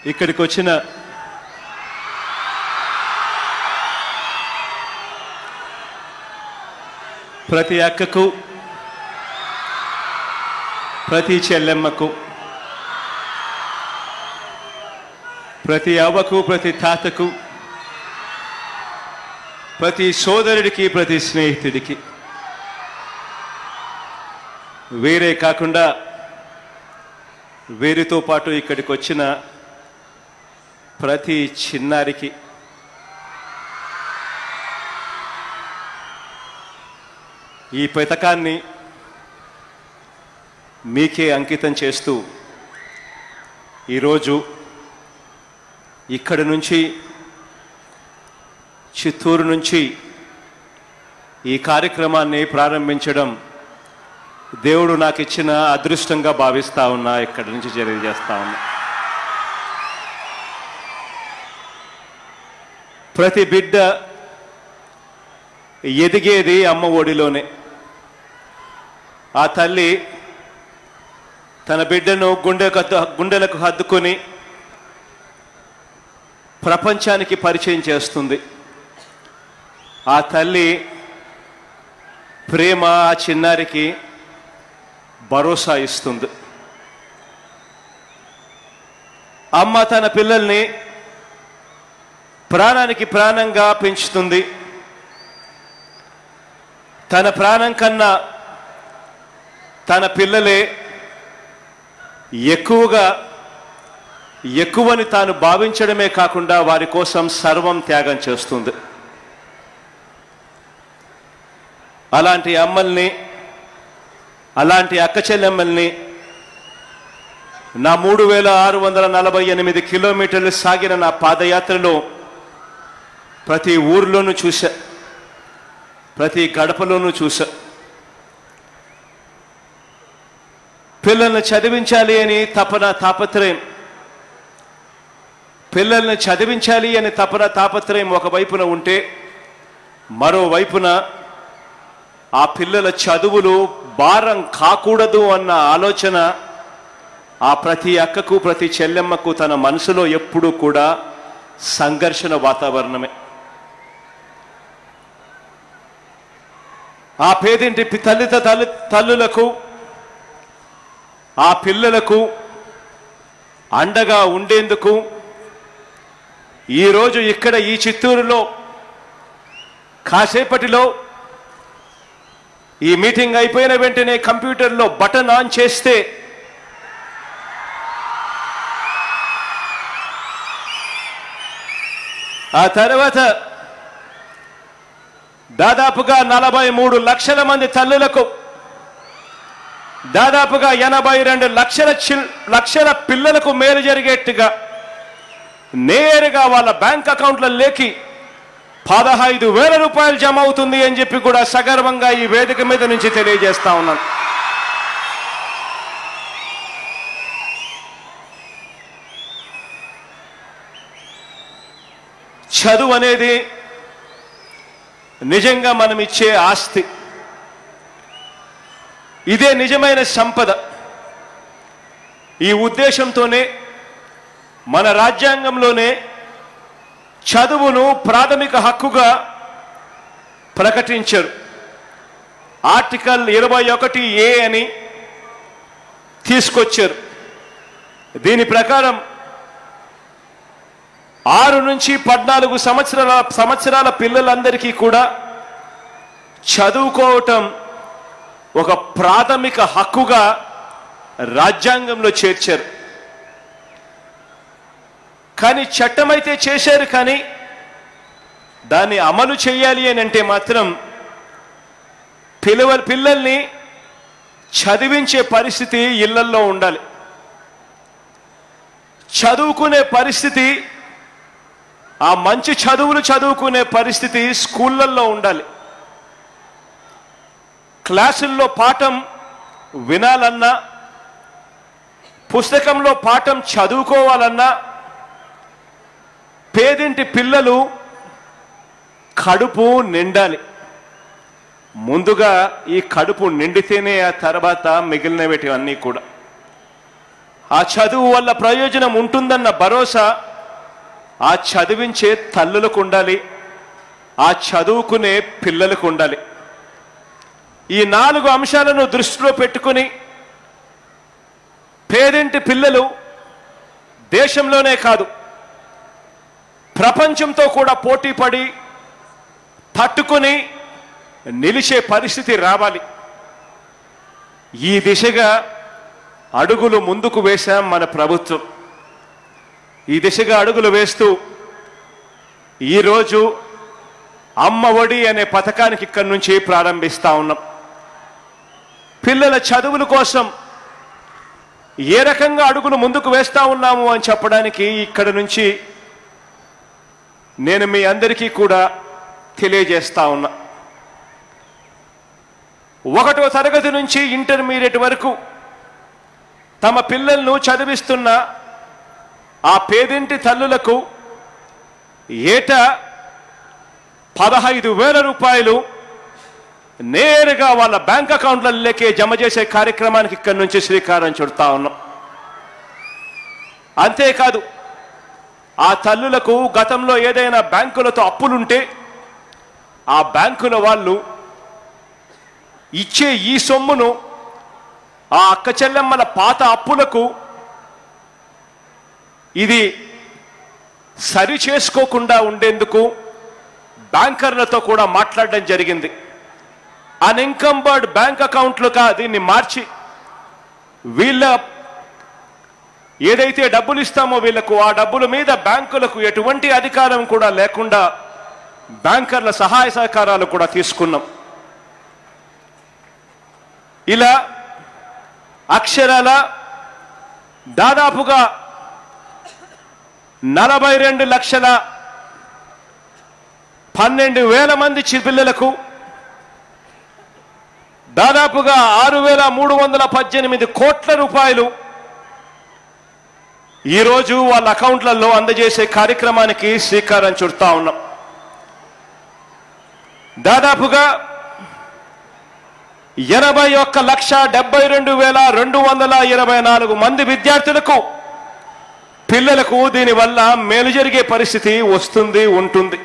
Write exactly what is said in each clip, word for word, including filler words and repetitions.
ఇక్కడికి వచ్చిన ప్రతి అక్కకు, ప్రతి చెల్లెమ్మకు, ప్రతి అవ్వకు, ప్రతి తాతకు, ప్రతి సోదరుడికి, ప్రతి స్నేహితుడికి, వేరే కాకుండా వీరితో పాటు ఇక్కడికి వచ్చిన ప్రతి చిన్నారికి ఈ పథకాన్ని మీకే అంకితం చేస్తూ ఈరోజు ఇక్కడి నుంచి, చిత్తూరు నుంచి ఈ కార్యక్రమాన్ని ప్రారంభించడం దేవుడు నాకు ఇచ్చిన అదృష్టంగా భావిస్తా ఉన్నా. ఇక్కడి నుంచి తెలియజేస్తా ఉన్నా. ప్రతి బిడ్డ ఎదిగేది అమ్మ ఒడిలోనే. ఆ తల్లి తన బిడ్డను గుండెకు గుండెలకు హత్తుకొని ప్రపంచానికి పరిచయం చేస్తుంది. ఆ తల్లి ప్రేమ ఆ చిన్నారికి భరోసా ఇస్తుంది. అమ్మ తన పిల్లల్ని ప్రాణానికి ప్రాణంగా పెంచుతుంది. తన ప్రాణం కన్నా తన పిల్లలే ఎక్కువగా ఎక్కువని తాను భావించడమే కాకుండా వారి కోసం సర్వం త్యాగం చేస్తుంది. అలాంటి అమ్మల్ని, అలాంటి అక్క చెల్లెమ్మల్ని నా మూడు వేల ఆరు వందల నలభై ఎనిమిది కిలోమీటర్లు సాగిన నా పాదయాత్రలో ప్రతి ఊర్లోనూ చూసా, ప్రతి గడపలోనూ చూసా. పిల్లల్ని చదివించాలి అని తపన తాపత్రయం, పిల్లల్ని చదివించాలి అని తపన తాపత్రయం ఒకవైపున ఉంటే, మరోవైపున ఆ పిల్లల చదువులు భారం కాకూడదు అన్న ఆలోచన ఆ ప్రతి అక్కకు, ప్రతి చెల్లెమ్మకు తన మనసులో ఎప్పుడూ కూడా సంఘర్షణ వాతావరణమే. ఆ పేదింటి తల్లిత తల్లి తల్లులకు, ఆ పిల్లలకు అండగా ఉండేందుకు ఈరోజు ఇక్కడ ఈ చిత్తూరులో కాసేపటిలో ఈ మీటింగ్ అయిపోయిన వెంటనే కంప్యూటర్లో బటన్ ఆన్ చేస్తే ఆ తర్వాత దాదాపుగా నలభై మూడు లక్షల మంది తల్లులకు, దాదాపుగా ఎనభై రెండు లక్షల లక్షల పిల్లలకు మేలు జరిగేట్టుగా నేరుగా వాళ్ళ బ్యాంక్ అకౌంట్లలోకి పదహైదు వేల రూపాయలు జమ అవుతుంది అని చెప్పి కూడా సగర్వంగా ఈ వేదిక మీద నుంచి తెలియజేస్తా ఉన్నాను. చదువు అనేది నిజంగా మనం ఇచ్చే ఆస్తి. ఇదే నిజమైన సంపద. ఈ ఉద్దేశంతోనే మన రాజ్యాంగంలోనే చదువును ప్రాథమిక హక్కుగా ప్రకటించారు. ఆర్టికల్ ఇరవై ఒకటి ఏ అని తీసుకొచ్చారు. దీని ప్రకారం ఆరు నుంచి పద్నాలుగు సంవత్సరాల సంవత్సరాల పిల్లలందరికీ కూడా చదువుకోవటం ఒక ప్రాథమిక హక్కుగా రాజ్యాంగంలో చేర్చారు. కానీ చట్టమైతే చేశారు, కానీ దాన్ని అమలు చేయాలి అని అంటే మాత్రం పిల్లవ పిల్లల్ని చదివించే పరిస్థితి ఇళ్లల్లో ఉండాలి. చదువుకునే పరిస్థితి, ఆ మంచి చదువులు చదువుకునే పరిస్థితి స్కూళ్ళల్లో ఉండాలి. క్లాసుల్లో పాఠం వినాలన్నా, పుస్తకంలో పాఠం చదువుకోవాలన్నా పేదింటి పిల్లలు కడుపు నిండాలి. ముందుగా ఈ కడుపు నిండితేనే ఆ తర్వాత మిగిలినవి అన్నీ కూడా. ఆ చదువు వల్ల ప్రయోజనం ఉంటుందన్న భరోసా ఆ చదివించే తల్లులకు ఉండాలి, ఆ చదువుకునే పిల్లలకు ఉండాలి. ఈ నాలుగు అంశాలను దృష్టిలో పెట్టుకుని పేదింటి పిల్లలు దేశంలోనే కాదు ప్రపంచంతో కూడా పోటీ పడి తట్టుకొని నిలిచే పరిస్థితి రావాలి. ఈ దిశగా అడుగులు ముందుకు వేశాం మన ప్రభుత్వం. ఈ దిశగా అడుగులు వేస్తూ ఈరోజు అమ్మ ఒడి అనే పథకానికి ఇక్కడి నుంచి ప్రారంభిస్తా ఉన్నాం. పిల్లల చదువుల కోసం ఏ రకంగా అడుగులు ముందుకు వేస్తా ఉన్నాము అని చెప్పడానికి ఇక్కడ నుంచి నేను మీ అందరికీ కూడా తెలియజేస్తా ఉన్నా. ఒకటో తరగతి నుంచి ఇంటర్మీడియట్ వరకు తమ పిల్లలను చదివిస్తున్న ఆ పేదింటి తల్లులకు ఏటా పదహైదు వేల రూపాయలు నేరుగా వాళ్ళ బ్యాంక్ అకౌంట్లలోకే జమ చేసే కార్యక్రమానికి ఇక్కడి నుంచి శ్రీకారం చుడతా ఉన్నాం. అంతేకాదు ఆ తల్లులకు గతంలో ఏదైనా బ్యాంకులతో అప్పులుంటే ఆ బ్యాంకుల వాళ్ళు ఇచ్చే ఈ సొమ్మును ఆ అక్క చెల్లెమ్మల పాత అప్పులకు ఇది సరి చేసుకోకుండా ఉండేందుకు బ్యాంకర్లతో కూడా మాట్లాడడం జరిగింది. అన్ఇన్కంబర్డ్ బ్యాంక్ అకౌంట్లుగా దీన్ని మార్చి వీళ్ళ ఏదైతే డబ్బులు ఇస్తామో వీళ్లకు ఆ డబ్బుల మీద బ్యాంకులకు ఎటువంటి అధికారం కూడా లేకుండా బ్యాంకర్ల సహాయ సహకారాలు కూడా తీసుకున్నాం. ఇలా అక్షరాల దాదాపుగా నలభై రెండు లక్షల పన్నెండు వేల మంది పిల్లలకు దాదాపుగా ఆరు వేల మూడు వందల పద్దెనిమిది కోట్ల రూపాయలు ఈరోజు వాళ్ళ అకౌంట్లలో అందజేసే కార్యక్రమానికి శ్రీకారం చుడతా ఉన్నాం. దాదాపుగా ఎనభై ఒక్క లక్ష డెబ్బై రెండు వేల రెండు వందల ఇరవై నాలుగు మంది విద్యార్థులకు పిల్లలకు దీనివల్ల మేలు జరిగే పరిస్థితి వస్తుంది ఉంటుంది.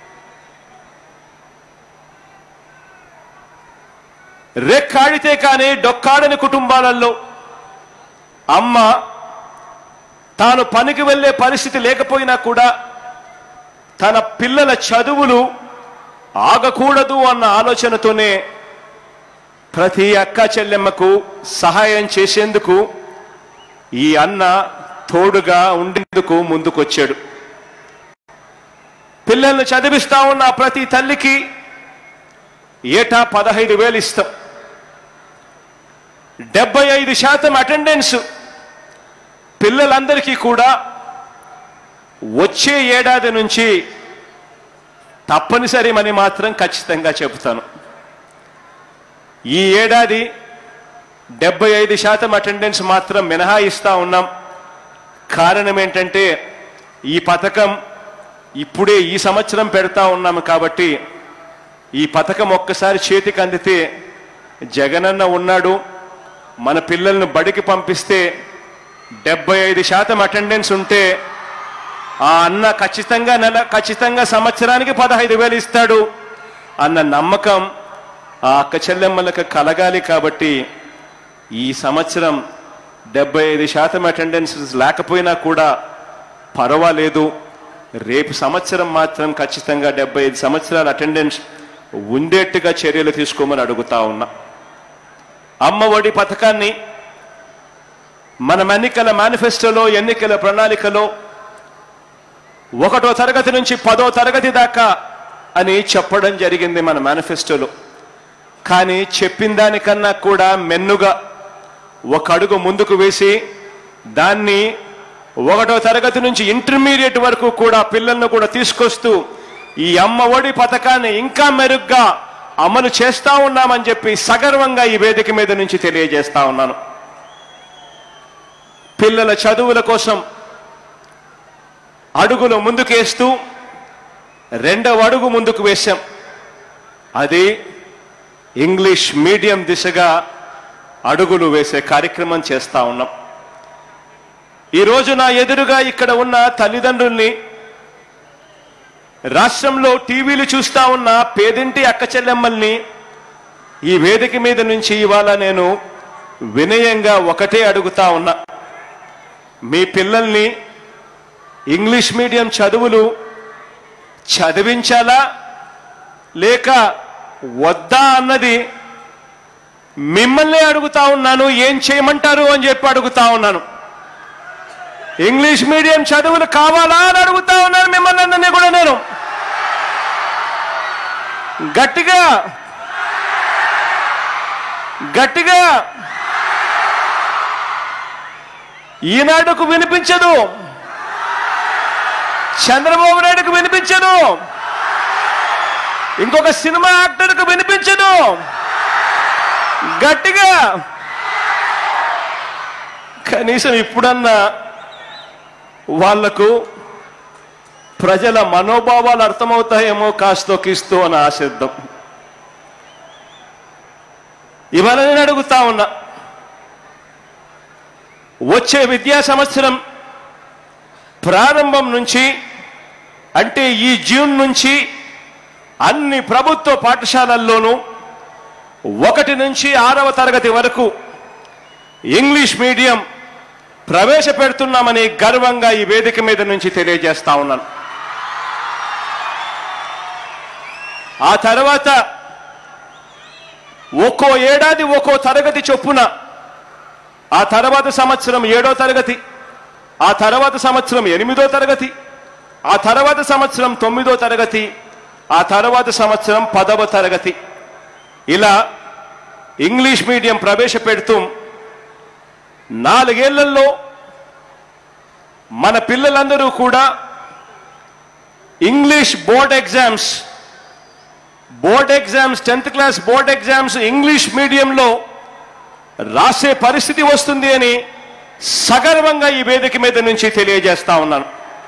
రెక్కాడితే కానీ డొక్కాడని కుటుంబాలలో అమ్మ తాను పనికి వెళ్ళే పరిస్థితి లేకపోయినా కూడా తన పిల్లల చదువులు ఆగకూడదు అన్న ఆలోచనతోనే ప్రతి అక్క చెల్లెమ్మకు సహాయం చేసేందుకు ఈ అన్న తోడుగా ఉండేందుకు ముందుకొచ్చాడు. పిల్లల్ని చదివిస్తా ఉన్న ప్రతి తల్లికి ఏటా పదహైదు వేలు ఇస్తాం. డెబ్బై ఐదు శాతం అటెండెన్స్ పిల్లలందరికీ కూడా వచ్చే ఏడాది నుంచి తప్పనిసరి అని మాత్రం ఖచ్చితంగా చెబుతాను. ఈ ఏడాది డెబ్బై ఐదు శాతం అటెండెన్స్ మాత్రం మినహాయిస్తా ఉన్నాం. కారణం ఏంటంటే ఈ పథకం ఇప్పుడే ఈ సంవత్సరం పెడతా ఉన్నాము కాబట్టి ఈ పథకం ఒక్కసారి చేతికి అందితే జగనన్న ఉన్నాడు, మన పిల్లలను బడికి పంపిస్తే డెబ్బై ఐదు శాతం అటెండెన్స్ ఉంటే ఆ అన్న ఖచ్చితంగా నెల ఖచ్చితంగా సంవత్సరానికి పదహైదు వేలు ఇస్తాడు అన్న నమ్మకం ఆ అక్క చెల్లెమ్మలకు కలగాలి. కాబట్టి ఈ సంవత్సరం డెబ్బై ఐదు శాతం అటెండెన్స్ లేకపోయినా కూడా పర్వాలేదు, రేపు సంవత్సరం మాత్రం ఖచ్చితంగా డెబ్బై ఐదు సంవత్సరాల అటెండెన్స్ ఉండేట్టుగా చర్యలు తీసుకోమని అడుగుతా ఉన్నా. అమ్మ ఒడి పథకాన్ని మన ఎన్నికల మేనిఫెస్టోలో ఎన్నికల ప్రణాళికలో ఒకటో తరగతి నుంచి పదో తరగతి దాకా అని చెప్పడం జరిగింది మన మేనిఫెస్టోలో. కానీ చెప్పిన దానికన్నా కూడా మెన్నుగా ఒక అడుగు ముందుకు వేసి దాన్ని ఒకటో తరగతి నుంచి ఇంటర్మీడియట్ వరకు కూడా పిల్లలను కూడా తీసుకొస్తూ ఈ అమ్మ ఒడి పథకాన్ని ఇంకా మెరుగ్గా అమలు చేస్తా ఉన్నామని చెప్పి సగర్వంగా ఈ వేదిక మీద నుంచి తెలియజేస్తా ఉన్నాను. పిల్లల చదువుల కోసం అడుగులు ముందుకేస్తూ రెండవ అడుగు ముందుకు వేశాం. అది ఇంగ్లీష్ మీడియం దిశగా అడుగులు వేసే కార్యక్రమం చేస్తా ఉన్నాం. ఈరోజు నా ఎదురుగా ఇక్కడ ఉన్న తల్లిదండ్రుల్ని, రాష్ట్రంలో టీవీలు చూస్తా ఉన్న పేదింటి అక్క చెల్లెమ్మల్ని ఈ వేదిక మీద నుంచి ఇవాళ నేను వినయంగా ఒకటే అడుగుతా ఉన్నా. మీ పిల్లల్ని ఇంగ్లీష్ మీడియం చదువులు చదివించాలా లేక వద్దా అన్నది మిమ్మల్ని అడుగుతా ఉన్నాను. ఏం చేయమంటారు అని చెప్పి అడుగుతా ఉన్నాను. ఇంగ్లీష్ మీడియం చదువులు కావాలా అని అడుగుతా ఉన్నాను మిమ్మల్ని అందరినీ కూడా. నేను గట్టిగా గట్టిగా ఈనాడుకు వినిపించదు, చంద్రబాబు నాయుడుకు వినిపించదు, ఇంకొక సినిమా యాక్టర్కు వినిపించదు. గట్టిగా కనీసం ఇప్పుడన్నా వాళ్లకు ప్రజల మనోభావాలు అర్థమవుతాయేమో కాస్తో కిస్తో అని ఆశిద్దాం. ఇవాళ నేను అడుగుతా ఉన్నా, వచ్చే విద్యా సంవత్సరం ప్రారంభం నుంచి అంటే ఈ జూన్ నుంచి అన్ని ప్రభుత్వ పాఠశాలల్లోనూ ఒకటి నుంచి ఆరవ తరగతి వరకు ఇంగ్లీష్ మీడియం ప్రవేశపెడుతున్నామని గర్వంగా ఈ వేదిక మీద నుంచి తెలియజేస్తా ఉన్నాను. ఆ తర్వాత ఒక్కో ఏడాది ఒక్కో తరగతి చొప్పున, ఆ తర్వాత సంవత్సరం ఏడో తరగతి, ఆ తర్వాత సంవత్సరం ఎనిమిదో తరగతి, ఆ తర్వాత సంవత్సరం తొమ్మిదో తరగతి, ఆ తర్వాత సంవత్సరం పదవ తరగతి, ఇలా ఇంగ్లీష్ మీడియం ప్రవేశపెడుతూ నాలుగేళ్లలో మన పిల్లలందరూ కూడా English board exams board exams tenth class board exams English మీడియంలో రాసే పరిస్థితి వస్తుంది అని సగర్వంగా ఈ వేదిక మీద నుంచి తెలియజేస్తా ఉన్నాను.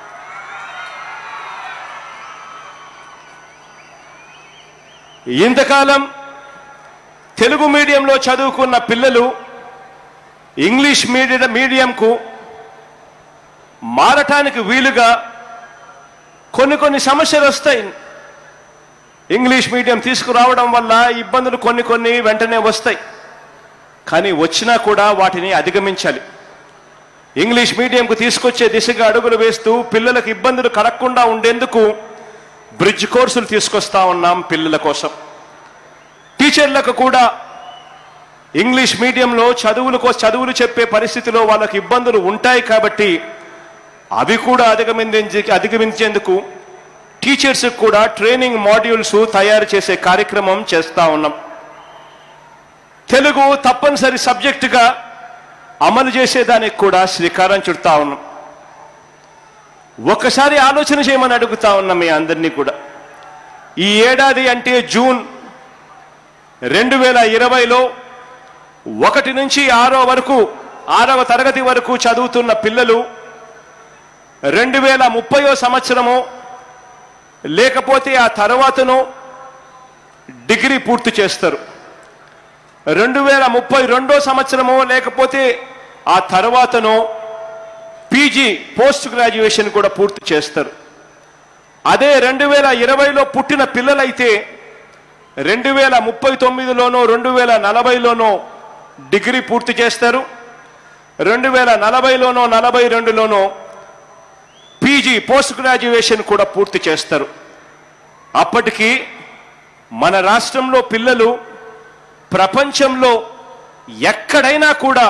ఇంతకాలం తెలుగు మీడియంలో చదువుకున్న పిల్లలు ఇంగ్లీష్ మీడియం మీడియంకు మారటానికి వీలుగా కొన్ని కొన్ని సమస్యలు వస్తాయి. ఇంగ్లీష్ మీడియం తీసుకురావడం వల్ల ఇబ్బందులు కొన్ని కొన్ని వెంటనే వస్తాయి. కానీ వచ్చినా కూడా వాటిని అధిగమించాలి. ఇంగ్లీష్ మీడియంకు తీసుకొచ్చే దిశగా అడుగులు వేస్తూ పిల్లలకు ఇబ్బందులు కలగకుండా ఉండేందుకు బ్రిడ్జ్ కోర్సులు తీసుకొస్తా ఉన్నాం పిల్లల కోసం. టీచర్లకు కూడా ఇంగ్లీష్ మీడియంలో చదువుల కోసం చదువులు చెప్పే పరిస్థితిలో వాళ్ళకి ఇబ్బందులు ఉంటాయి కాబట్టి అవి కూడా అధిగమించే అధిగమించేందుకు టీచర్స్ కూడా ట్రైనింగ్ మాడ్యూల్స్ తయారు చేసే కార్యక్రమం చేస్తా ఉన్నాం. తెలుగు తప్పనిసరి సబ్జెక్టుగా అమలు చేసేదానికి కూడా శ్రీకారం చుడతా ఉన్నాం. ఒక్కసారి ఆలోచన చేయమని అడుగుతా ఉన్నాం మీ అందరినీ కూడా. ఈ ఏడాది అంటే జూన్ రెండు వేల ఇరవైలో ఒకటి నుంచి ఆరో వరకు ఆరవ తరగతి వరకు చదువుతున్న పిల్లలు రెండు వేల ముప్పయో సంవత్సరము లేకపోతే ఆ తర్వాతను డిగ్రీ పూర్తి చేస్తారు. రెండు వేల ముప్పై రెండో సంవత్సరము లేకపోతే ఆ తర్వాతను పీజీ పోస్ట్ గ్రాడ్యుయేషన్ కూడా పూర్తి చేస్తారు. అదే రెండు వేల ఇరవైలో పుట్టిన పిల్లలైతే రెండు వేల ముప్పై తొమ్మిదిలోనో రెండు వేల నలభైలోనో డిగ్రీ పూర్తి చేస్తారు. రెండు వేల నలభైలోనో నలభై రెండులోనో పీజీ పోస్ట్ గ్రాడ్యుయేషన్ కూడా పూర్తి చేస్తారు. అప్పటికి మన రాష్ట్రంలో పిల్లలు ప్రపంచంలో ఎక్కడైనా కూడా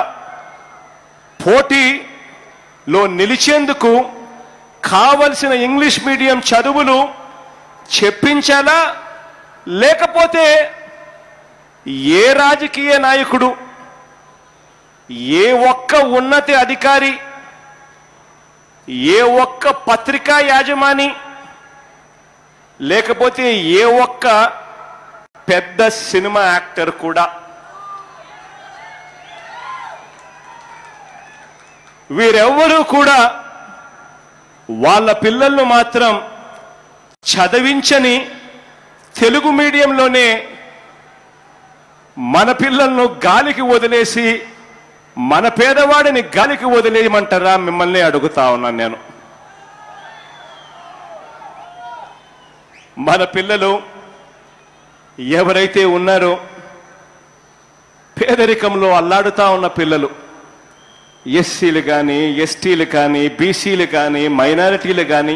పోటీలో నిలిచేందుకు కావలసిన ఇంగ్లీష్ మీడియం చదువులు చెప్పించాలా లేకపోతే ఏ రాజకీయ నాయకుడు ఏ ఒక్క ఉన్నత అధికారి ఏ ఒక్క పత్రికా యాజమాని లేకపోతే ఏ ఒక్క పెద్ద సినిమా యాక్టర్ కూడా వీరెవ్వరూ కూడా వాళ్ళ పిల్లలను మాత్రం చదివించని తెలుగు మీడియంలోనే మన పిల్లలను గాలికి వదిలేసి మన పేదవాడిని గాలికి వదిలేయమంటారా మిమ్మల్ని అడుగుతా ఉన్నాను నేను. మన పిల్లలు ఎవరైతే ఉన్నారో పేదరికంలో అల్లాడుతా ఉన్న పిల్లలు, ఎస్సీలు కానీ, ఎస్టీలు కానీ, బీసీలు కానీ, మైనారిటీలు కానీ,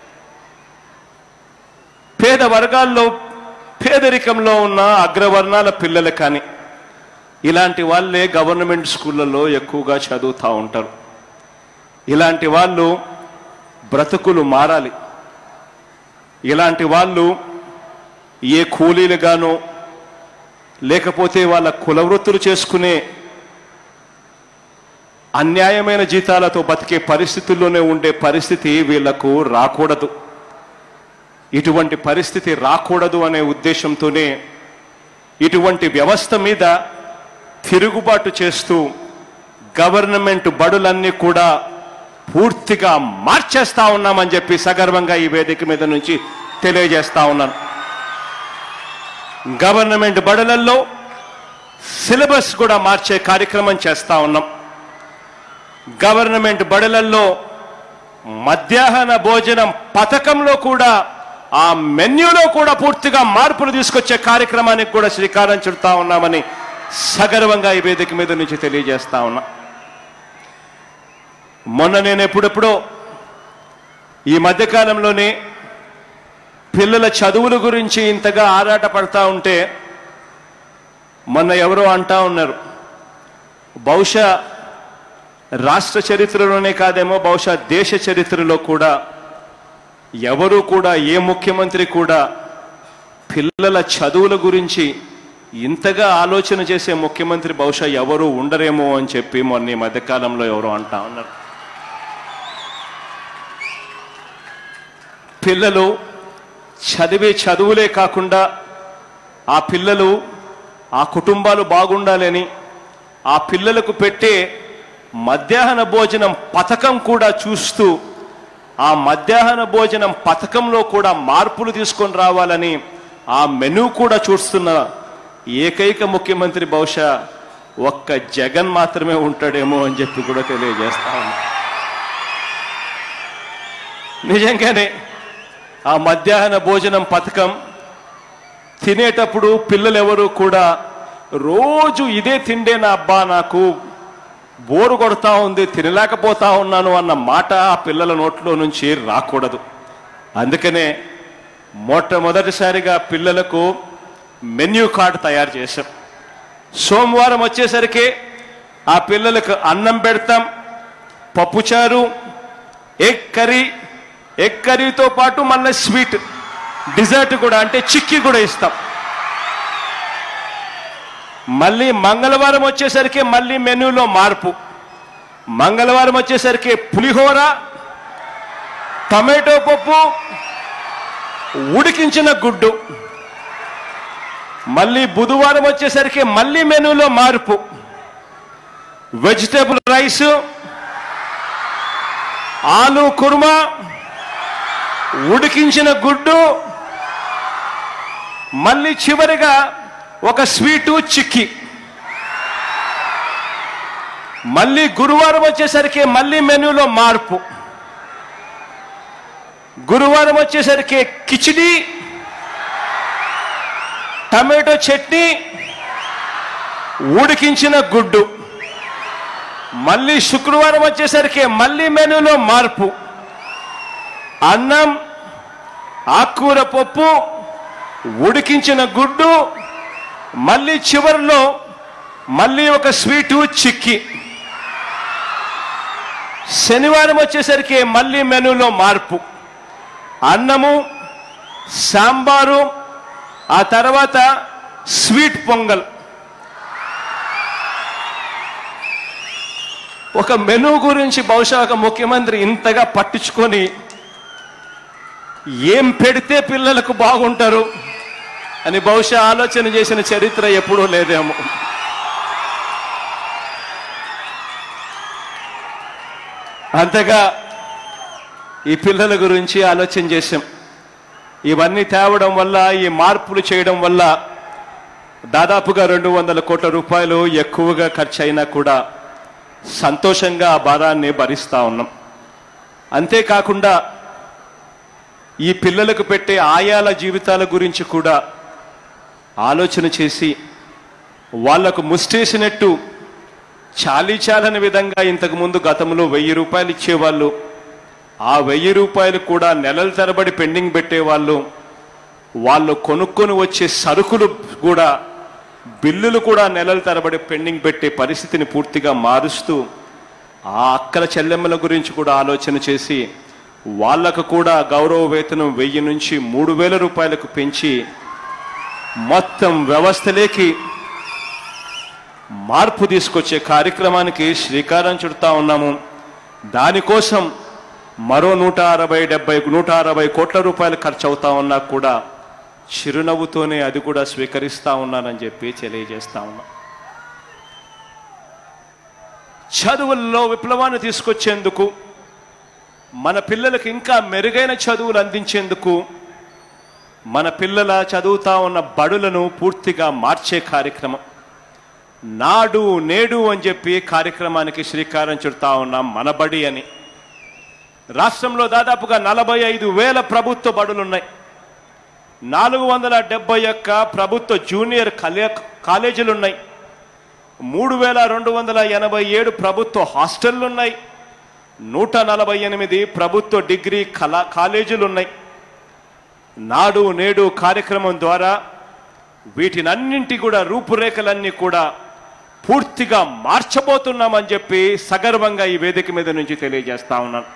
పేద వర్గాల్లో పేదరికంలో ఉన్న అగ్రవర్ణాల పిల్లలు కానీ, ఇలాంటి వాళ్ళే గవర్నమెంట్ స్కూళ్ళల్లో ఎక్కువగా చదువుతూ ఉంటారు. ఇలాంటి వాళ్ళు బ్రతుకులు మారాలి. ఇలాంటి వాళ్ళు ఏ కూలీలుగానో లేకపోతే వాళ్ళ కులవృత్తులు చేసుకునే అన్యాయమైన జీతాలతో బతికే పరిస్థితుల్లోనే ఉండే పరిస్థితి వీళ్లకు రాకూడదు. ఇటువంటి పరిస్థితి రాకూడదు అనే ఉద్దేశంతోనే ఇటువంటి వ్యవస్థ మీద తిరుగుబాటు చేస్తూ గవర్నమెంట్ బడులన్నీ కూడా పూర్తిగా మార్చేస్తా ఉన్నామని చెప్పి సగర్వంగా ఈ వేదిక మీద నుంచి తెలియజేస్తా ఉన్నాను. గవర్నమెంట్ బడులలో సిలబస్ కూడా మార్చే కార్యక్రమం చేస్తా ఉన్నాం. గవర్నమెంట్ బడులలో మధ్యాహ్న భోజనం పథకంలో కూడా ఆ మెన్యూలో కూడా పూర్తిగా మార్పులు తీసుకొచ్చే కార్యక్రమానికి కూడా శ్రీకారం చుడతా ఉన్నామని సగర్వంగా ఈ వేదిక మీద నుంచి తెలియజేస్తా ఉన్నా. మొన్న నేను ఎప్పుడెప్పుడో ఈ మధ్యకాలంలోనే పిల్లల చదువుల గురించి ఇంతగా ఆరాట పడతా ఉంటే మొన్న ఎవరో అంటా ఉన్నారు, బహుశా రాష్ట్ర చరిత్రలోనే కాదేమో బహుశా దేశ చరిత్రలో కూడా ఎవరు కూడా ఏ ముఖ్యమంత్రి కూడా పిల్లల చదువుల గురించి ఇంతగా ఆలోచన చేసే ముఖ్యమంత్రి బహుశా ఎవరు ఉండరేమో అని చెప్పి మొన్న ఈ మధ్యకాలంలో ఎవరో అంటా ఉన్నారు. పిల్లలు చదివే చదువులే కాకుండా ఆ పిల్లలు ఆ కుటుంబాలు బాగుండాలని ఆ పిల్లలకు పెట్టే మధ్యాహ్న భోజనం పథకం కూడా చూస్తూ ఆ మధ్యాహ్న భోజనం పథకంలో కూడా మార్పులు తీసుకొని రావాలని ఆ మెనూ కూడా చూస్తున్న ఏకైక ముఖ్యమంత్రి బహుశా ఒక్క జగన్ మాత్రమే ఉంటాడేమో అని చెప్పి కూడా తెలియజేస్తా ఉన్నా. నిజంగానే ఆ మధ్యాహ్న భోజనం పథకం తినేటప్పుడు పిల్లలు ఎవరు కూడా రోజు ఇదే తిండేనా అబ్బా నాకు బోరు కొడతా ఉంది తినలేకపోతా ఉన్నాను అన్న మాట ఆ పిల్లల నోట్లో నుంచి రాకూడదు. అందుకనే మొట్టమొదటిసారిగా పిల్లలకు మెన్యూ కార్డు తయారు చేశాం. సోమవారం వచ్చేసరికి ఆ పిల్లలకు అన్నం పెడతాం, పప్పుచారు, ఎగ్ కర్రీ, ఎగ్ కర్రీతో పాటు మళ్ళీ స్వీట్ డిజర్ట్ కూడా అంటే చిక్కీ కూడా ఇస్తాం. మళ్ళీ మంగళవారం వచ్చేసరికి మళ్ళీ మెనూలో మార్పు. మంగళవారం వచ్చేసరికి పులిహోర, టమాటో పప్పు, ఉడికించిన గుడ్డు. మళ్ళీ బుధవారం వచ్చేసరికి మళ్ళీ మెనూలో మార్పు. వెజిటేబుల్ రైస్, ఆలు కుర్మా, ఉడికించిన గుడ్డు, మళ్ళీ చివరిగా ఒక స్వీటు చిక్కీ. మళ్ళీ గురువారం వచ్చేసరికి మళ్ళీ మెనూలో మార్పు. గురువారం వచ్చేసరికి కిచిడి, టమాటో చట్నీ, ఉడికించిన గుడ్డు. మళ్ళీ శుక్రవారం వచ్చేసరికి మళ్ళీ మెనూలో మార్పు. అన్నం, ఆకుకూర పప్పు, ఉడికించిన గుడ్డు, మళ్ళీ చివరిలో మళ్ళీ ఒక స్వీటు చిక్కీ. శనివారం వచ్చేసరికి మళ్ళీ మెనూలో మార్పు. అన్నము, సాంబారు, ఆ తర్వాత స్వీట్ పొంగల్. ఒక మెనూ గురించి బహుశా ఒక ముఖ్యమంత్రి ఇంతగా పట్టించుకొని ఏం పెడితే పిల్లలకు బాగుంటారు అని బహుశా ఆలోచన చేసిన చరిత్ర ఎప్పుడూ లేదేమో. అంతగా ఈ పిల్లల గురించి ఆలోచన చేశాం. ఇవన్నీ తేవడం వల్ల, ఈ మార్పులు చేయడం వల్ల దాదాపుగా రెండు వందల కోట్ల రూపాయలు ఎక్కువగా ఖర్చు అయినా కూడా సంతోషంగా ఆ భారాన్ని భరిస్తూ ఉన్నాం. అంతేకాకుండా ఈ పిల్లలకు పెట్టే ఆయాల జీవితాల గురించి కూడా ఆలోచన చేసి వాళ్లకు ముష్టేసినట్టు చాలీ చాలని విధంగా ఇంతకుముందు గతంలో వెయ్యి రూపాయలు ఇచ్చేవాళ్ళు, ఆ వెయ్యి రూపాయలు కూడా నెలల తరబడి పెండింగ్ పెట్టేవాళ్ళు. వాళ్ళు కొనుక్కొని వచ్చే సరుకులు కూడా బిల్లులు కూడా నెలల తరబడి పెండింగ్ పెట్టే పరిస్థితిని పూర్తిగా మారుస్తూ ఆ అక్కల చెల్లెమ్మల గురించి కూడా ఆలోచన చేసి వాళ్లకు కూడా గౌరవ వేతనం వెయ్యి నుంచి మూడు వేల రూపాయలకు పెంచి మొత్తం వ్యవస్థలోకి మార్పు తీసుకొచ్చే కార్యక్రమానికి శ్రీకారం చుడతా ఉన్నాము. దానికోసం మరో నూట అరవై డెబ్బై నూట అరవై కోట్ల రూపాయలు ఖర్చు అవుతా ఉన్నా కూడా చిరునవ్వుతోనే అది కూడా స్వీకరిస్తా ఉన్నానని చెప్పి తెలియజేస్తా ఉన్నా. చదువుల్లో విప్లవాన్ని తీసుకొచ్చేందుకు, మన పిల్లలకు ఇంకా మెరుగైన చదువులు అందించేందుకు, మన పిల్లల చదువుతా ఉన్న బడులను పూర్తిగా మార్చే కార్యక్రమం నాడు నేడు అని చెప్పి కార్యక్రమానికి శ్రీకారం చుడతా ఉన్నాం. మన బడి అని రాష్ట్రంలో దాదాపుగా నలభై ఐదు వేల ప్రభుత్వ బడులున్నాయి. నాలుగు వందల డెబ్బై ఒక్క ప్రభుత్వ జూనియర్ కాలేజీలున్నాయి. మూడు వేల రెండు వందల ఎనభై ఏడు ప్రభుత్వ హాస్టళ్లున్నాయి. నూట నలభై ఎనిమిది ప్రభుత్వ డిగ్రీ కళా కాలేజీలున్నాయి. నాడు నేడు కార్యక్రమం ద్వారా వీటినన్నింటి కూడా రూపురేఖలన్నీ కూడా పూర్తిగా మార్చబోతున్నామని చెప్పి సగర్వంగా ఈ వేదిక మీద నుంచి తెలియజేస్తా ఉన్నాను.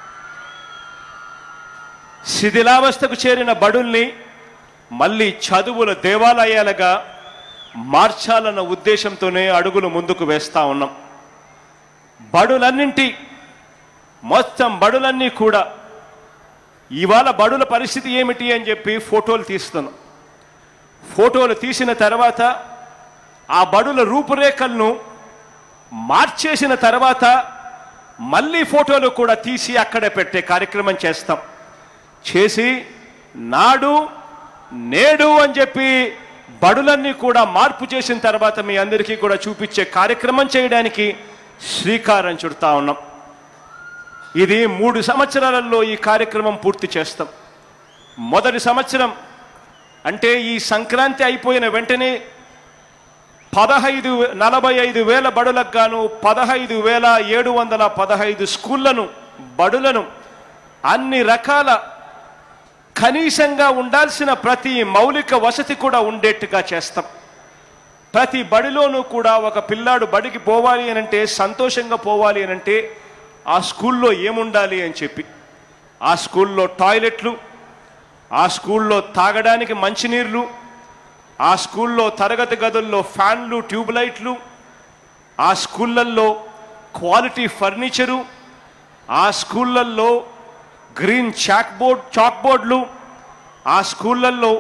శిథిలావస్థకు చేరిన బడుల్ని మళ్ళీ చదువుల దేవాలయాలుగా మార్చాలన్న ఉద్దేశంతోనే అడుగులు ముందుకు వేస్తా ఉన్నాం. బడులన్నింటి మొత్తం బడులన్నీ కూడా ఇవాళ బడుల పరిస్థితి ఏమిటి అని చెప్పి ఫోటోలు తీస్తున్నాం. ఫోటోలు తీసిన తర్వాత ఆ బడుల రూపురేఖలను మార్చేసిన తర్వాత మళ్ళీ ఫోటోలు కూడా తీసి అక్కడే పెట్టే కార్యక్రమం చేస్తాం. చేసి నాడు నేడు అని చెప్పి బడులన్నీ కూడా మార్పు చేసిన తర్వాత మీ అందరికీ కూడా చూపించే కార్యక్రమం చేయడానికి శ్రీకారం చుడతా ఉన్నాం. ఇది మూడు సంవత్సరాలలో ఈ కార్యక్రమం పూర్తి చేస్తాం. మొదటి సంవత్సరం అంటే ఈ సంక్రాంతి అయిపోయిన వెంటనే పదహైదు నలభై ఐదు వేల బడులకు గాను పదహైదు వేల ఏడు వందల పదహైదు స్కూళ్లను బడులను అన్ని రకాల కనీసంగా ఉండాల్సిన ప్రతి మౌలిక వసతి కూడా ఉండేట్టుగా చేస్తాం. ప్రతి బడిలోనూ కూడా ఒక పిల్లాడు బడికి పోవాలి అనంటే సంతోషంగా పోవాలి అనంటే ఆ స్కూల్లో ఏముండాలి అని చెప్పి ఆ స్కూల్లో టాయిలెట్లు, ఆ స్కూల్లో తాగడానికి మంచినీళ్ళు, ఆ స్కూల్లో తరగతి గదుల్లో ఫ్యాన్లు ట్యూబ్లైట్లు, ఆ స్కూళ్ళల్లో క్వాలిటీ ఫర్నిచరు, ఆ స్కూళ్ళల్లో గ్రీన్ చాక్ బోర్డ్ చాక్ బోర్డులు, ఆ స్కూళ్ళల్లో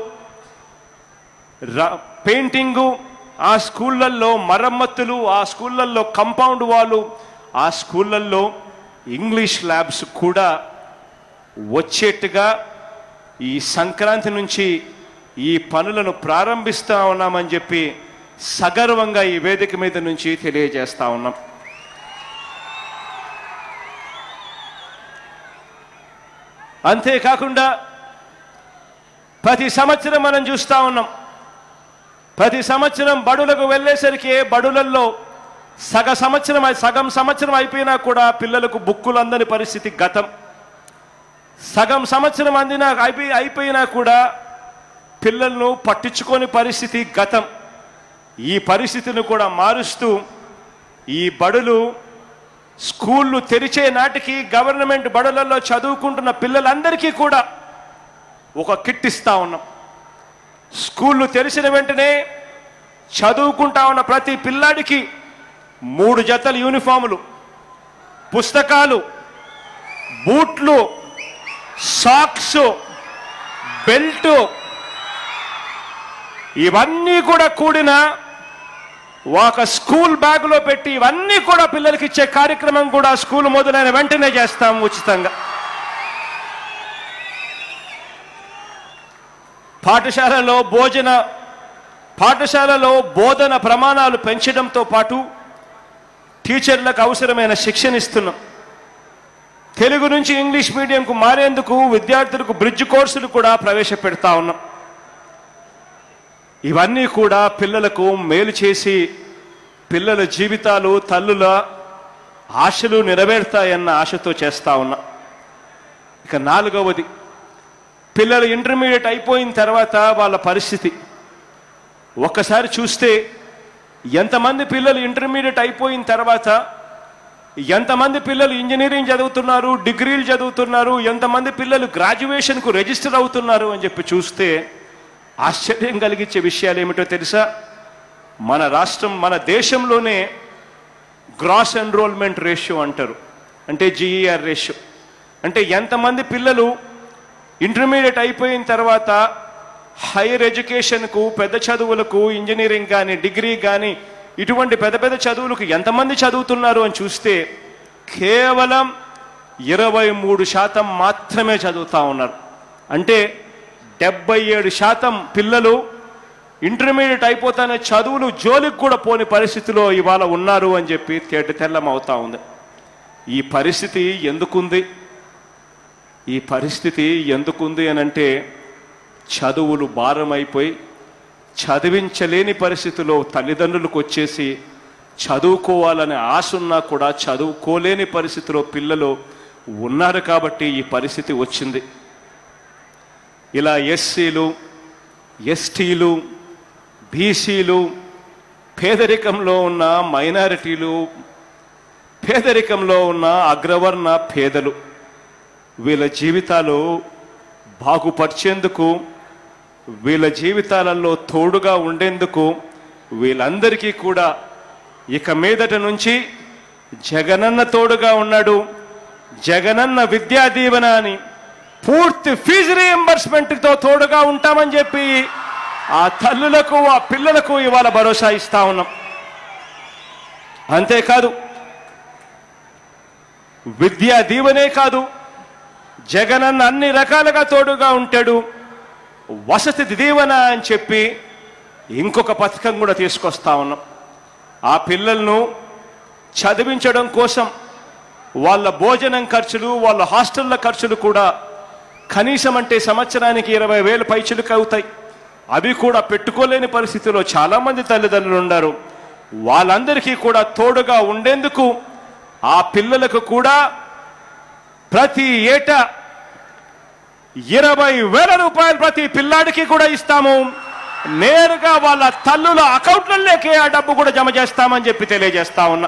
పెయింటింగు, ఆ స్కూళ్ళల్లో మరమ్మతులు, ఆ స్కూళ్ళల్లో కంపౌండ్ వాళ్ళు, ఆ స్కూళ్ళల్లో ఇంగ్లీష్ ల్యాబ్స్ కూడా వచ్చేట్టుగా ఈ సంక్రాంతి నుంచి ఈ పనులను ప్రారంభిస్తా ఉన్నామని చెప్పి సగర్వంగా ఈ వేదిక మీద నుంచి తెలియజేస్తా ఉన్నాం. అంతేకాకుండా ప్రతి సంవత్సరం మనం చూస్తూ ఉన్నాం, ప్రతి సంవత్సరం బడులకు వెళ్ళేసరికి బడులలో సగ సంవత్సరం సగం సంవత్సరం అయిపోయినా కూడా పిల్లలకు బుక్కులు అందని పరిస్థితి గతం. సగం సంవత్సరం అందినా అయిపోయి అయిపోయినా కూడా పిల్లలను పట్టించుకోని పరిస్థితి గతం. ఈ పరిస్థితిని కూడా మారుస్తూ ఈ బడులు స్కూళ్ళు తెరిచే నాటికి గవర్నమెంట్ బడులలో చదువుకుంటున్న పిల్లలందరికీ కూడా ఒక కిట్ ఇస్తా ఉన్నాం. స్కూళ్ళు తెరిచిన వెంటనే చదువుకుంటా ఉన్న ప్రతి పిల్లాడికి మూడు జతల యూనిఫాములు, పుస్తకాలు, బూట్లు, సాక్స్, బెల్టు ఇవన్నీ కూడా కూడిన ఒక స్కూల్ బ్యాగ్లో పెట్టి ఇవన్నీ కూడా పిల్లలకి ఇచ్చే కార్యక్రమం కూడా స్కూల్ మొదలైన వెంటనే చేస్తాం ఉచితంగా. పాఠశాలలో భోజన పాఠశాలలో బోధన ప్రమాణాలు పెంచడంతో పాటు టీచర్లకు అవసరమైన శిక్షణ ఇస్తున్నాం. తెలుగు నుంచి ఇంగ్లీష్ మీడియంకు మారేందుకు విద్యార్థులకు బ్రిడ్జ్ కోర్సులు కూడా ప్రవేశపెడతా ఉన్నాం. ఇవన్నీ కూడా పిల్లలకు మేలు చేసి పిల్లల జీవితాలు తల్లుల ఆశలు నెరవేరుతాయన్న ఆశతో చేస్తా ఉన్నా. ఇక నాలుగవది, పిల్లలు ఇంటర్మీడియట్ అయిపోయిన తర్వాత వాళ్ళ పరిస్థితి ఒక్కసారి చూస్తే ఎంతమంది పిల్లలు ఇంటర్మీడియట్ అయిపోయిన తర్వాత ఎంతమంది పిల్లలు ఇంజనీరింగ్ చదువుతున్నారు, డిగ్రీలు చదువుతున్నారు, ఎంతమంది పిల్లలు గ్రాడ్యుయేషన్కు రిజిస్టర్ అవుతున్నారు అని చెప్పి చూస్తే ఆశ్చర్యం కలిగించే విషయాలు ఏమిటో తెలుసా? మన రాష్ట్రం మన దేశంలోనే గ్రాస్ ఎన్రోల్మెంట్ రేషియో అంటారు, అంటే జీఈఆర్ రేషియో, అంటే ఎంతమంది పిల్లలు ఇంటర్మీడియట్ అయిపోయిన తర్వాత హైయర్ ఎడ్యుకేషన్కు పెద్ద చదువులకు ఇంజనీరింగ్ కానీ డిగ్రీ కానీ ఇటువంటి పెద్ద పెద్ద చదువులకు ఎంతమంది చదువుతున్నారు అని చూస్తే కేవలం ఇరవై మూడు శాతం మాత్రమే చదువుతూ ఉన్నారు. అంటే డెబ్బై ఏడు శాతం పిల్లలు ఇంటర్మీడియట్ అయిపోతానే చదువులు జోలికి కూడా పోని పరిస్థితిలో ఇవాళ ఉన్నారు అని చెప్పి తేట తెల్లం అవుతా ఉంది. ఈ పరిస్థితి ఎందుకుంది ఈ పరిస్థితి ఎందుకుంది అని అంటే చదువులు భారం అయిపోయి చదివించలేని పరిస్థితిలో తల్లిదండ్రులకు వచ్చేసి చదువుకోవాలనే ఆశ ఉన్నా కూడా చదువుకోలేని పరిస్థితిలో పిల్లలు ఉన్నారు కాబట్టి ఈ పరిస్థితి వచ్చింది. ఇలా ఎస్సీలు, ఎస్టీలు, బీసీలు, పేదరికంలో ఉన్న మైనారిటీలు, పేదరికంలో ఉన్న అగ్రవర్ణ పేదలు వీళ్ళ జీవితాలు బాగుపరిచేందుకు, వీళ్ళ జీవితాలలో తోడుగా ఉండేందుకు వీళ్ళందరికీ కూడా ఇక మీదట నుంచి జగనన్న తోడుగా ఉన్నాడు, జగనన్న విద్యా దీవెన అని పూర్తి ఫీజు రీఎంబర్స్మెంట్తో తోడుగా ఉంటామని చెప్పి ఆ తల్లులకు ఆ పిల్లలకు ఇవాళ భరోసా ఇస్తా ఉన్నాం. అంతేకాదు, విద్యా దీవెనే కాదు, జగనన్న అన్ని రకాలుగా తోడుగా ఉంటాడు, వసతి దీవెన అని చెప్పి ఇంకొక పథకం కూడా తీసుకొస్తా ఉన్నాం. ఆ పిల్లలను చదివించడం కోసం వాళ్ళ భోజనం ఖర్చులు, వాళ్ళ హాస్టళ్ళ ఖర్చులు కూడా కనీసం అంటే సంవత్సరానికి ఇరవై వేల పైచులకు అవుతాయి. అవి కూడా పెట్టుకోలేని పరిస్థితిలో చాలామంది తల్లిదండ్రులు ఉన్నారు. వాళ్ళందరికీ కూడా తోడుగా ఉండేందుకు ఆ పిల్లలకు కూడా ప్రతి ఏటా ఇరవై వేల రూపాయలు ప్రతి పిల్లాడికి కూడా ఇస్తాము. నేరుగా వాళ్ళ తల్లుల అకౌంట్లలోకి ఆ డబ్బు కూడా జమ చేస్తామని చెప్పి తెలియజేస్తా ఉన్నా.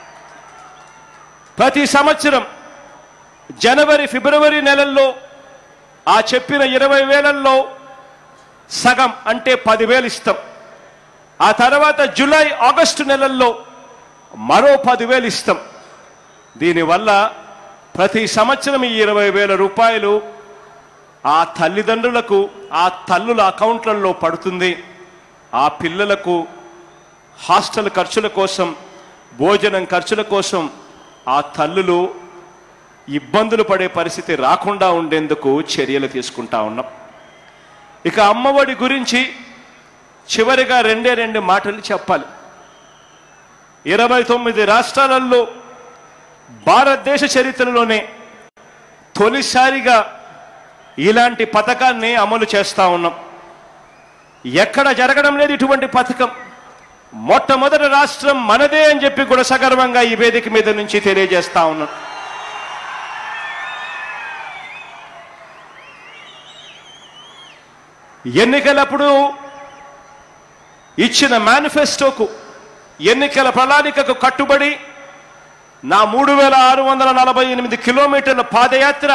ప్రతి సంవత్సరం జనవరి ఫిబ్రవరి నెలల్లో ఆ చెప్పిన ఇరవై వేలల్లో సగం అంటే పదివేలు ఇస్తాం. ఆ తర్వాత జూలై ఆగస్టు నెలల్లో మరో పదివేలు ఇస్తాం. దీనివల్ల ప్రతి సంవత్సరం ఈ ఇరవై వేల రూపాయలు ఆ తల్లిదండ్రులకు ఆ తల్లుల అకౌంట్లలో పడుతుంది. ఆ పిల్లలకు హాస్టల్ ఖర్చుల కోసం, భోజనం ఖర్చుల కోసం ఆ తల్లులు ఇబ్బందులు పడే పరిస్థితి రాకుండా ఉండేందుకు చర్యలు తీసుకుంటా ఉన్నాం. ఇక అమ్మఒడి గురించి చివరిగా రెండే రెండు మాటలు చెప్పాలి. ఇరవై తొమ్మిది రాష్ట్రాలలో భారతదేశ చరిత్రలోనే తొలిసారిగా ఇలాంటి పథకాన్ని అమలు చేస్తా ఉన్నాం. ఎక్కడ జరగడం లేదు ఇటువంటి పథకం. మొట్టమొదటి రాష్ట్రం మనదే అని చెప్పి కూడా సగర్వంగా ఈ వేదిక మీద నుంచి తెలియజేస్తా ఉన్నాం. ఎన్నికలప్పుడు ఇచ్చిన మేనిఫెస్టోకు, ఎన్నికల ప్రణాళికకు కట్టుబడి నా మూడు వేల ఆరు వందల నలభై ఎనిమిది కిలోమీటర్ల పాదయాత్ర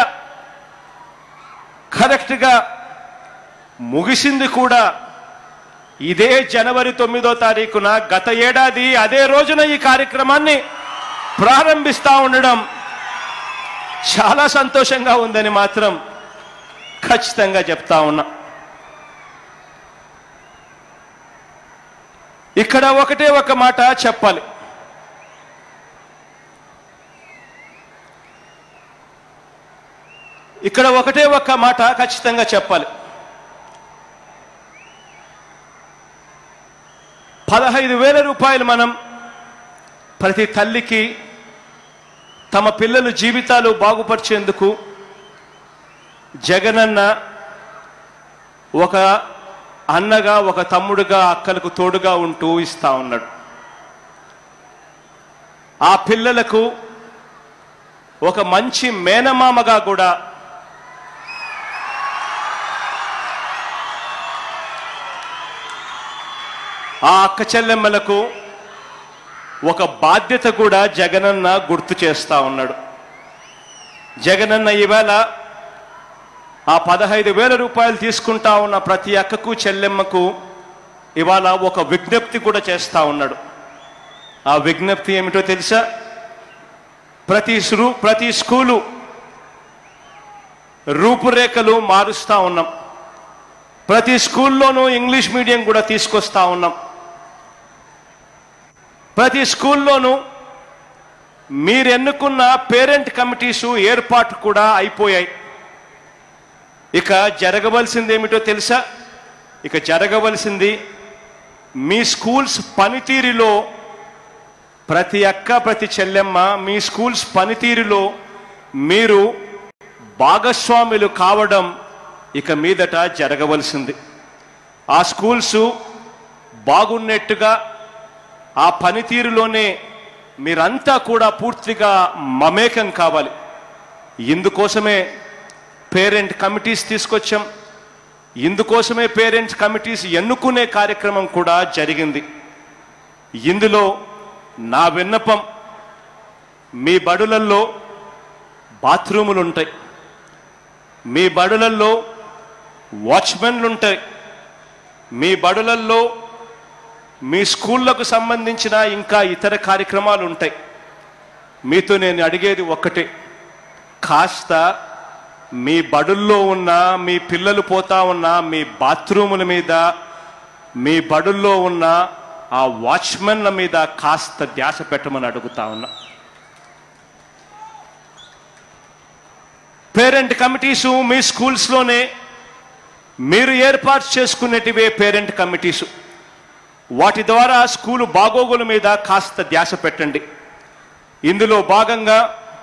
కరెక్ట్గా ముగిసింది కూడా ఇదే జనవరి తొమ్మిదో తారీఖున. గత ఏడాది అదే రోజున ఈ కార్యక్రమాన్ని ప్రారంభిస్తా ఉండడం చాలా సంతోషంగా ఉందని మాత్రం ఖచ్చితంగా చెప్తా ఉన్నా. ఇక్కడ ఒకటే ఒక మాట చెప్పాలి. ఇక్కడ ఒకటే ఒక్క మాట ఖచ్చితంగా చెప్పాలి. పదహైదు వేల రూపాయలు మనం ప్రతి తల్లికి తమ పిల్లల జీవితాలు బాగుపరిచేందుకు జగనన్న ఒక అన్నగా, ఒక తమ్ముడుగా, అక్కలకు తోడుగా ఉంటూ ఇస్తా ఉన్నాడు. ఆ పిల్లలకు ఒక మంచి మేనమామగా కూడా ఆ అక్క చెల్లెమ్మలకు ఒక బాధ్యత కూడా జగనన్న గుర్తు చేస్తా ఉన్నాడు. జగనన్న ఈవేళ ఆ పదహైదు వేల రూపాయలు తీసుకుంటా ఉన్న ప్రతి అక్కకు చెల్లెమ్మకు ఇవాళ ఒక విజ్ఞప్తి కూడా చేస్తా ఉన్నాడు. ఆ విజ్ఞప్తి ఏమిటో తెలుసా? ప్రతి ప్రతి స్కూలు రూపురేఖలు మారుస్తూ ఉన్నాం. ప్రతి స్కూల్లోనూ ఇంగ్లీష్ మీడియం కూడా తీసుకొస్తా ఉన్నాం. ప్రతి స్కూల్లోనూ మీరు ఎన్నుకున్న పేరెంట్ కమిటీసు ఏర్పాటు కూడా అయిపోయాయి. ఇక జరగవలసింది ఏమిటో తెలుసా? ఇక జరగవలసింది మీ స్కూల్స్ పనితీరులో ప్రతి అక్క, ప్రతి చెల్లెమ్మ మీ స్కూల్స్ పనితీరులో మీరు భాగస్వాములు కావడం ఇక మీదట జరగవలసింది. ఆ స్కూల్స్ బాగున్నట్టుగా ఆ పనితీరులోనే మీరంతా కూడా పూర్తిగా మమేకం కావాలి. ఇందుకోసమే పేరెంట్ కమిటీస్ తీసుకొచ్చాం. ఇందుకోసమే పేరెంట్స్ కమిటీస్ ఎన్నుకునే కార్యక్రమం కూడా జరిగింది. ఇందులో నా విన్నపం, మీ బడులల్లో బాత్రూములు ఉంటాయి, మీ బడులల్లో వాచ్మెన్లు ఉంటాయి, మీ బడులల్లో మీ స్కూళ్లకు సంబంధించిన ఇంకా ఇతర కార్యక్రమాలు ఉంటాయి. మీతో నేను అడిగేది ఒక్కటే, కాస్త మీ బడుల్లో ఉన్న మీ పిల్లలు పోతా ఉన్న మీ బాత్రూముల మీద, మీ బడుల్లో ఉన్న ఆ వాచ్మెన్ల మీద కాస్త ధ్యాస పెట్టమని అడుగుతా ఉన్నా. పేరెంట్ కమిటీసు మీ స్కూల్స్లోనే మీరు ఏర్పాటు చేసుకునేటివే పేరెంట్ కమిటీసు. వాటి ద్వారా స్కూలు బాగోగుల మీద కాస్త ధ్యాస పెట్టండి. ఇందులో భాగంగా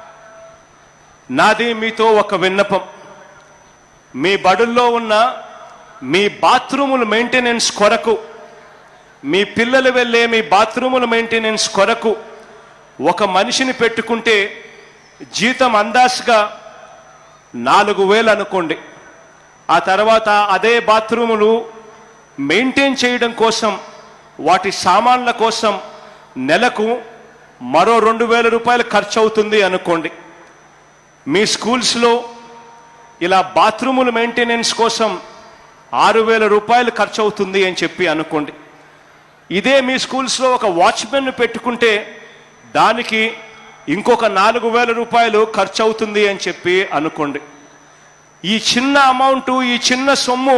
నాది మీతో ఒక విన్నపం. మీ బడుల్లో ఉన్న మీ బాత్రూముల మెయింటెనెన్స్ కొరకు, మీ పిల్లలు వెళ్ళే మీ బాత్రూముల మెయింటెనెన్స్ కొరకు ఒక మనిషిని పెట్టుకుంటే జీతం అందాజుగా నాలుగు వేలు అనుకోండి. ఆ తర్వాత అదే బాత్రూములు మెయింటైన్ చేయడం కోసం, వాటి సామాన్ల కోసం నెలకు మరో రెండు వేల రూపాయలు ఖర్చు అవుతుంది అనుకోండి. మీ స్కూల్స్లో ఇలా బాత్రూముల మెయింటెనెన్స్ కోసం ఆరు వేల రూపాయలు ఖర్చు అవుతుంది అని చెప్పి అనుకోండి. ఇదే మీ స్కూల్స్లో ఒక వాచ్మెన్ పెట్టుకుంటే దానికి ఇంకొక నాలుగు వేల రూపాయలు ఖర్చు అవుతుంది అని చెప్పి అనుకోండి. ఈ చిన్న అమౌంట్, ఈ చిన్న సొమ్ము,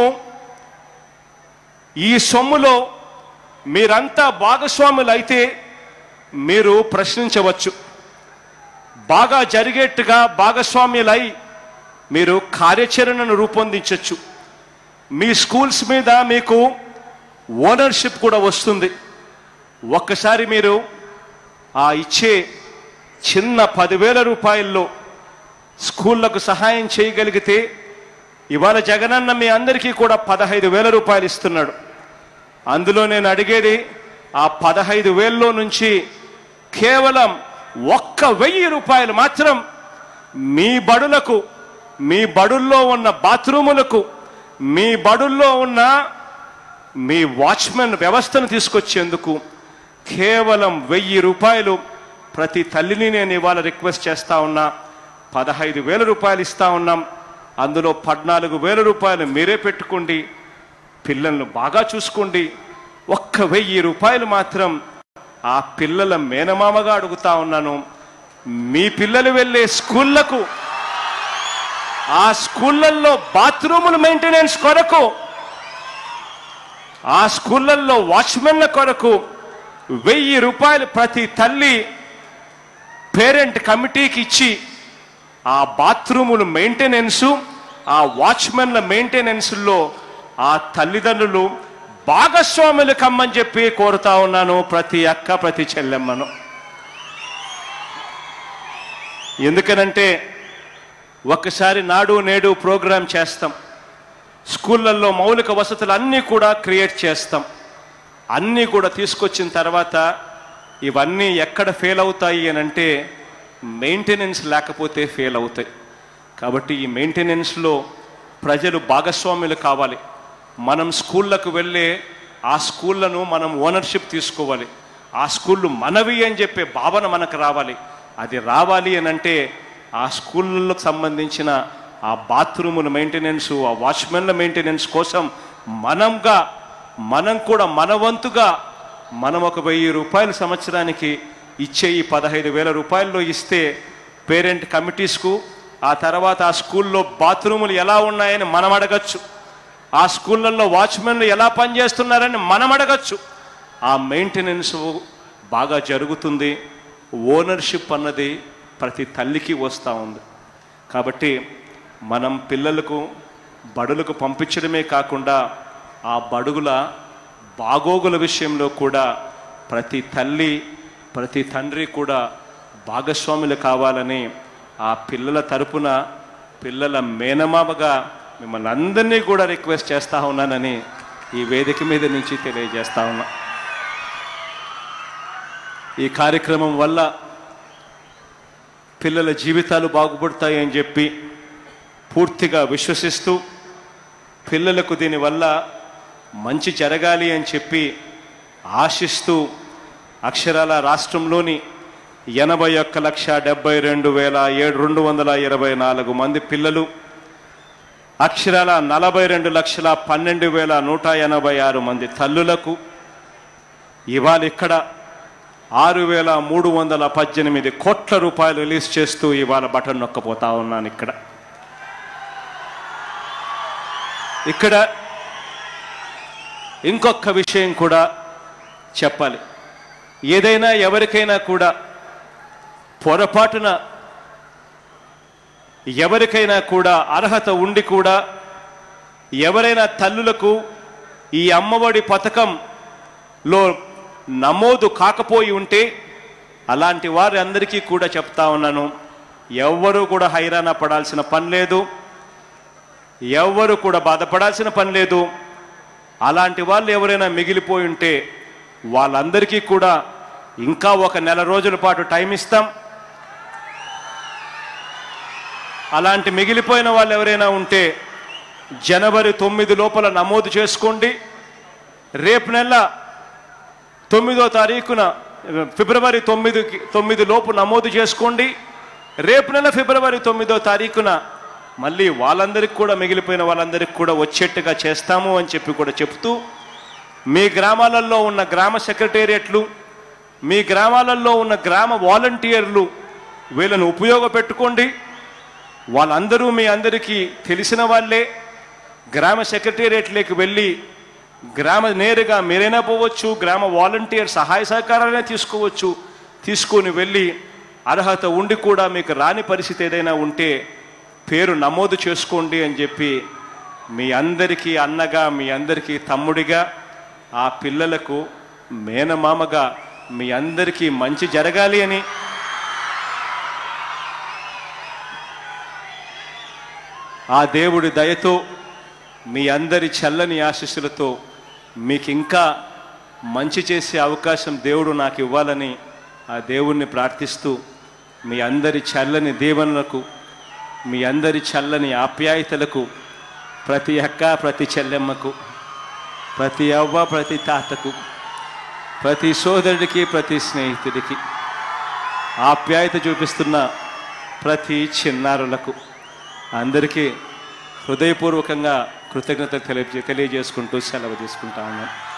ఈ సొమ్ములో మీరంతా భాగస్వాములు అయితే మీరు ప్రశ్నించవచ్చు. బాగా జరిగేట్టుగా భాగస్వామ్యులై మీరు కార్యాచరణను రూపొందించవచ్చు. మీ స్కూల్స్ మీద మీకు ఓనర్షిప్ కూడా వస్తుంది. ఒక్కసారి మీరు ఆ ఇచ్చే చిన్న పదివేల రూపాయల్లో స్కూళ్లకు సహాయం చేయగలిగితే, ఇవాళ జగనన్న మీ అందరికీ కూడా పదహైదు వేల రూపాయలు ఇస్తున్నాడు. అందులో నేను అడిగేది, ఆ పదహైదు వేల్లో నుంచి కేవలం ఒక్క వెయ్యి రూపాయలు మాత్రం మీ బడులకు, మీ బడుల్లో ఉన్న బాత్రూములకు, మీ బడుల్లో ఉన్న మీ వాచ్మెన్ వ్యవస్థను తీసుకొచ్చేందుకు కేవలం వెయ్యి రూపాయలు ప్రతి తల్లిని నేను ఇవాళ రిక్వెస్ట్ చేస్తా ఉన్నా. పదహైదు వేల రూపాయలు ఇస్తా ఉన్నాం. అందులో పద్నాలుగు వేల రూపాయలు మీరే పెట్టుకోండి, పిల్లలను బాగా చూసుకోండి. ఒక్క వెయ్యి రూపాయలు మాత్రం ఆ పిల్లల మేనమామగా అడుగుతా ఉన్నాను. మీ పిల్లలు వెళ్ళే స్కూళ్లకు, ఆ స్కూళ్ళల్లో బాత్రూముల మెయింటెనెన్స్ కొరకు, ఆ స్కూళ్ళల్లో వాచ్మెన్ల కొరకు వెయ్యి రూపాయలు ప్రతి తల్లి పేరెంట్ కమిటీకి ఇచ్చి ఆ బాత్రూముల మెయింటెనెన్సు, ఆ వాచ్మెన్ల మెయింటెనెన్స్లో ఆ తల్లిదండ్రులు భాగస్వాములు కమ్మని చెప్పి కోరుతా ఉన్నాను ప్రతి అక్క, ప్రతి చెల్లెమ్మను. ఎందుకనంటే ఒక్కసారి నాడు నేడు ప్రోగ్రాం చేస్తాం, స్కూళ్ళల్లో మౌలిక వసతులు అన్నీ కూడా క్రియేట్ చేస్తాం. అన్నీ కూడా తీసుకొచ్చిన తర్వాత ఇవన్నీ ఎక్కడ ఫెయిల్ అవుతాయి అని అంటే మెయింటెనెన్స్ లేకపోతే ఫెయిల్ అవుతాయి. కాబట్టి ఈ మెయింటెనెన్స్లో ప్రజలు భాగస్వాములు కావాలి. మనం స్కూళ్ళకు వెళ్ళే ఆ స్కూళ్ళను మనం ఓనర్షిప్ తీసుకోవాలి. ఆ స్కూళ్ళు మనవి అని చెప్పే భావన మనకు రావాలి. అది రావాలి అని అంటే ఆ స్కూళ్ళకు సంబంధించిన ఆ బాత్రూముల మెయింటెనెన్స్, ఆ వాచ్మెన్ల మెయింటెనెన్స్ కోసం మనంగా మనం కూడా మనవంతుగా మనం ఒక వెయ్యి రూపాయలు సంవత్సరానికి ఇచ్చే ఈ పదహైదు వేల రూపాయల్లో ఇస్తే పేరెంట్ కమిటీస్కు ఆ తర్వాత ఆ స్కూల్లో బాత్రూములు ఎలా ఉన్నాయని మనం అడగచ్చు, ఆ స్కూళ్ళల్లో వాచ్మెన్లు ఎలా పనిచేస్తున్నారని మనం అడగచ్చు. ఆ మెయింటెనెన్స్ బాగా జరుగుతుంది. ఓనర్షిప్ అన్నది ప్రతి తల్లికి వస్తూ ఉంది. కాబట్టి మనం పిల్లలకు బడులకు పంపించడమే కాకుండా ఆ బడుగుల బాగోగుల విషయంలో కూడా ప్రతి తల్లి ప్రతి తండ్రి కూడా భాగస్వాములు కావాలని ఆ పిల్లల తరపున పిల్లల మేనమామగా మిమ్మల్ని అందరినీ కూడా రిక్వెస్ట్ చేస్తూ ఉన్నానని ఈ వేదిక మీద నుంచి తెలియజేస్తా ఉన్నా. ఈ కార్యక్రమం వల్ల పిల్లల జీవితాలు బాగుపడతాయి అని చెప్పి పూర్తిగా విశ్వసిస్తూ పిల్లలకు దీనివల్ల మంచి జరగాలి అని చెప్పి ఆశిస్తూ అక్షరాల రాష్ట్రంలోని ఎనభై ఒక్క లక్ష డెబ్బై రెండు వేల ఏడు రెండు వందల ఇరవై నాలుగు మంది పిల్లలు, అక్షరాల నలభై రెండు లక్షల పన్నెండు వేల నూట ఎనభై ఆరు మంది తల్లులకు ఇవాళ ఇక్కడ ఆరు వేల మూడు వందల పద్దెనిమిది కోట్ల రూపాయలు రిలీజ్ చేస్తూ ఇవాళ బటన్ నొక్కపోతా ఉన్నాను. ఇక్కడ ఇక్కడ ఇంకొక విషయం కూడా చెప్పాలి. ఏదైనా ఎవరికైనా కూడా పొరపాటున ఎవరికైనా కూడా అర్హత ఉండి కూడా ఎవరైనా తల్లులకు ఈ అమ్మఒడి పథకంలో నమోదు కాకపోయి ఉంటే అలాంటి వారి అందరికీ కూడా చెప్తా ఉన్నాను, ఎవ్వరూ కూడా హైరాణ పడాల్సిన పని లేదు, ఎవ్వరూ కూడా బాధపడాల్సిన పని లేదు. అలాంటి వాళ్ళు ఎవరైనా మిగిలిపోయి ఉంటే వాళ్ళందరికీ కూడా ఇంకా ఒక నెల రోజుల పాటు టైం ఇస్తాం. అలాంటి మిగిలిపోయిన వాళ్ళు ఎవరైనా ఉంటే జనవరి తొమ్మిది లోపల నమోదు చేసుకోండి. రేపు నెల తొమ్మిదో తారీఖున ఫిబ్రవరి తొమ్మిది తొమ్మిది లోపు నమోదు చేసుకోండి. రేపు నెల ఫిబ్రవరి తొమ్మిదో తారీఖున మళ్ళీ వాళ్ళందరికీ కూడా మిగిలిపోయిన వాళ్ళందరికీ కూడా వచ్చేట్టుగా చేస్తాము అని చెప్పి కూడా చెప్తూ, మీ గ్రామాలలో ఉన్న గ్రామ సెక్రటేరియట్లు, మీ గ్రామాలలో ఉన్న గ్రామ వాలంటీర్లు వీళ్ళను ఉపయోగపెట్టుకోండి. వాళ్ళందరూ మీ అందరికీ తెలిసిన వాళ్ళే. గ్రామ సెక్రటేరియట్లోకి వెళ్ళి గ్రామ నేరుగా మీరైనా పోవచ్చు, గ్రామ వాలంటీర్ సహాయ సహకారాలనే తీసుకోవచ్చు. తీసుకొని వెళ్ళి అర్హత ఉండి కూడా మీకు రాని పరిస్థితి ఏదైనా ఉంటే పేరు నమోదు చేసుకోండి అని చెప్పి మీ అందరికీ అన్నగా, మీ అందరికీ తమ్ముడిగా, ఆ పిల్లలకు మేనమామగా మీ అందరికీ మంచి జరగాలి అని ఆ దేవుడి దయతో మీ అందరి చల్లని ఆశీస్సులతో మీకు ఇంకా మంచి చేసే అవకాశం దేవుడు నాకు ఇవ్వాలని ఆ దేవుణ్ణి ప్రార్థిస్తూ మీ అందరి చల్లని దీవెనలకు, మీ అందరి చల్లని ఆప్యాయతలకు ప్రతి అక్క, ప్రతి చెల్లెమ్మకు, ప్రతి అవ్వ, ప్రతి తాతకు, ప్రతి సోదరుడికి, ప్రతి స్నేహితుడికి, ఆప్యాయత చూపిస్తున్న ప్రతి చిన్నారులకు అందరికీ హృదయపూర్వకంగా కృతజ్ఞతలు తెలియ తెలియజేసుకుంటూ సెలవు తీసుకుంటా ఉన్నాను.